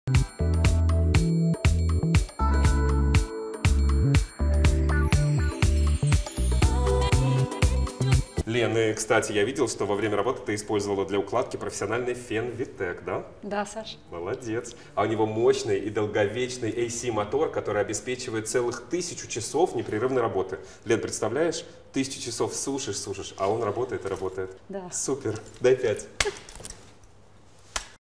Лен, и, кстати, я видел, что во время работы ты использовала для укладки профессиональный фен Витек, да? Да, Саш. Молодец. А у него мощный и долговечный AC-мотор, который обеспечивает целых 1000 часов непрерывной работы. Лен, представляешь? 1000 часов сушишь, а он работает и работает. Да. Супер. Дай 5.